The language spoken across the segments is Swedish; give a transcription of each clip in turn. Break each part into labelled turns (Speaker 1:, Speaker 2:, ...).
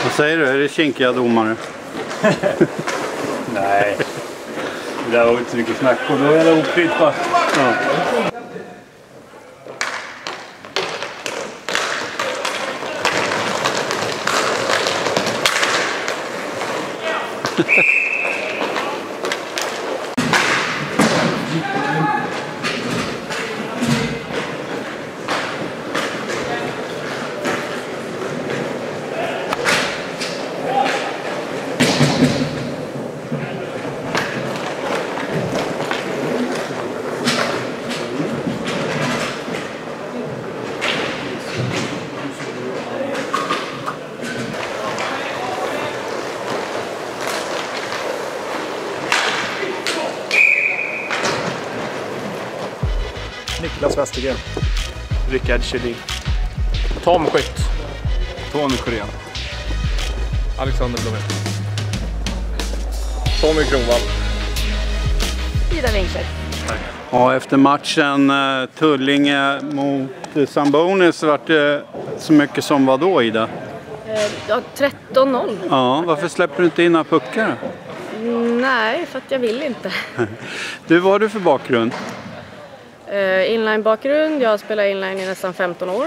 Speaker 1: Vad säger du? Är det kinkiga domare?
Speaker 2: Nej. Det där var inte så mycket snack och då är det ofritt va?
Speaker 1: Ja.
Speaker 3: Niklas Westergren. Rickard Kjellin. Tom Skytt. Tony Korean. Alexander Blomé. Tommy Kronvall.
Speaker 4: Ida Winkler.
Speaker 1: Ja, efter matchen Tullinge mot Sambonis vart det så mycket som var då, Ida?
Speaker 4: Ja, 13-0.
Speaker 1: Ja, varför släpper du inte in några puckar?
Speaker 4: Nej, för att jag vill inte.
Speaker 1: Du, vad har du för bakgrund?
Speaker 4: Inline-bakgrund. Jag har spelat inline i nästan 15 år.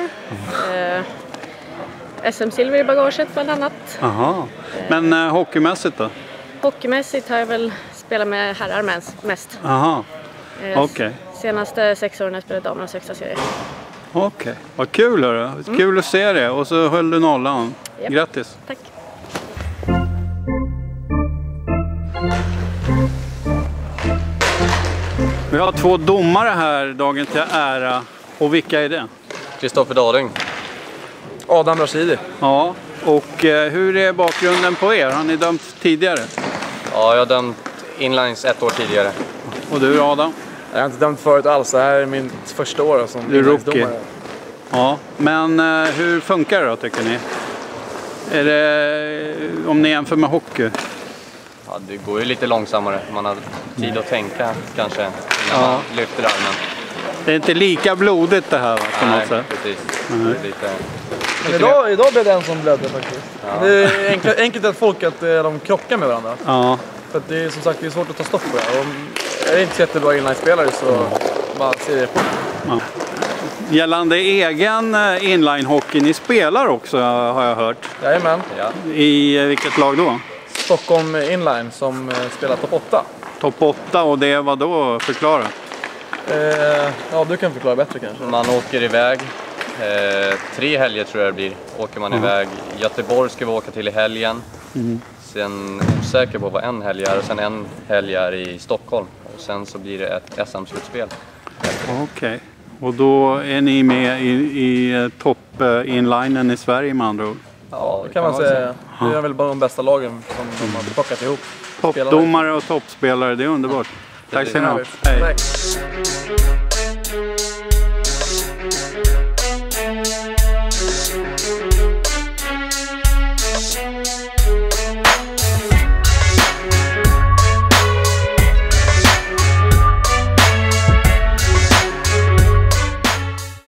Speaker 4: SM-silver i bagaget bland annat.
Speaker 1: Aha. Men hockeymässigt då?
Speaker 4: Hockeymässigt har jag väl spelat med herrar mest.
Speaker 1: Aha. Okej.
Speaker 4: Senaste 6 åren har jag spelat damernas högsta serie.
Speaker 1: Okej. Vad kul hörru. Kul att se det. Och så höll du nollan.
Speaker 4: Japp.
Speaker 1: Grattis.
Speaker 4: Tack.
Speaker 1: Vi har 2 domare här dagen till ära. Och vilka är det?
Speaker 5: Kristoffer Daring.
Speaker 3: Adam Rashidi.
Speaker 1: Ja. Och hur är bakgrunden på er? Har ni dömt tidigare?
Speaker 5: Ja, jag har dömt inlines 1 år tidigare.
Speaker 1: Och du Adam?
Speaker 3: Jag har inte dömt förut alls. Det här är min första år som
Speaker 1: Du är rookie.
Speaker 3: inlinesdomare.
Speaker 1: Ja. Men hur funkar det då tycker ni? Är det om ni jämför med hockey?
Speaker 5: Ja, det går ju lite långsammare. Man har tid att tänka kanske innan man lyfter armen.
Speaker 1: Det är inte lika blodigt det här va, på något sätt?
Speaker 5: Precis.
Speaker 1: Nej.
Speaker 5: Lite...
Speaker 3: Men idag blev det en som blödde faktiskt. Ja. Det är enkelt att folk att de krockar med varandra.
Speaker 1: Ja.
Speaker 3: För att det är som sagt det är svårt att ta stopp på det. Och är det inte så jättebra inline-spelare så bara ser det på.
Speaker 1: Ja. Gällande egen inline-hockey, ni spelar också har jag hört.
Speaker 3: Jajamän.
Speaker 5: Ja.
Speaker 1: I vilket lag då?
Speaker 3: Stockholm Inline som spelar topp 8.
Speaker 1: Topp 8 och det var då förklara.
Speaker 3: Ja, du kan förklara bättre kanske.
Speaker 5: Man åker iväg. 3 helger tror jag det blir. Åker man iväg. Göteborg ska vi åka till i helgen. Sen osäker på vad en helg är. Och sen en helg är i Stockholm. Och sen så blir det ett SM-slutspel.
Speaker 1: Okej. Och då är ni med i topp-inlinen i Sverige med andra ord?
Speaker 3: Ja, det kan man säga. Det är väl bara de bästa lagen som de har plockat ihop.
Speaker 1: Toppdomare och toppspelare, det är underbart. Tack så mycket. Hej.